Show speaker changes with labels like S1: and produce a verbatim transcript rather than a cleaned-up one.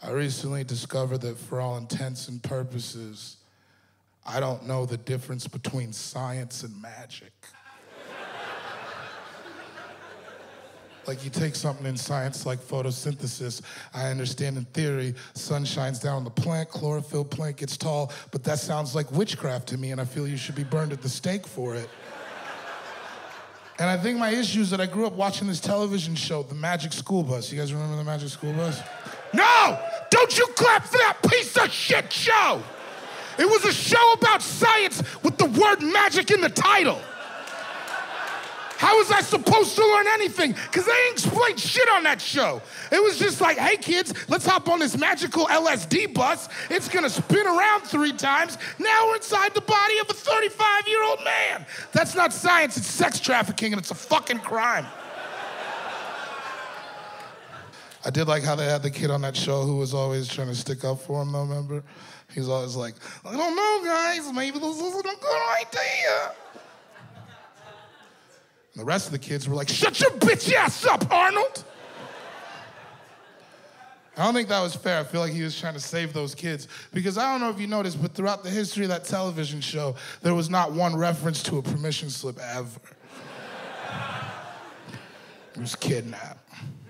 S1: I recently discovered that for all intents and purposes, I don't know the difference between science and magic. Like, you take something in science like photosynthesis, I understand in theory, sun shines down on the plant, chlorophyll plant gets tall, but that sounds like witchcraft to me, and I feel you should be burned at the stake for it. And I think my issue is that I grew up watching this television show, The Magic School Bus. You guys remember The Magic School Bus? No! Don't you clap for that piece of shit show! It was a show about science with the word magic in the title. How was I supposed to learn anything? Because they ain't explained shit on that show. It was just like, hey kids, let's hop on this magical L S D bus. It's gonna spin around three times. Now we're inside the body of a thirty-five-year-old man. That's not science, it's sex trafficking, and it's a fucking crime. I did like how they had the kid on that show who was always trying to stick up for him, though, remember? He was always like, I don't know, guys, maybe this isn't a good idea. And the rest of the kids were like, shut your bitch ass up, Arnold! I don't think that was fair. I feel like he was trying to save those kids. Because I don't know if you noticed, but throughout the history of that television show, there was not one reference to a permission slip ever. It was kidnapped.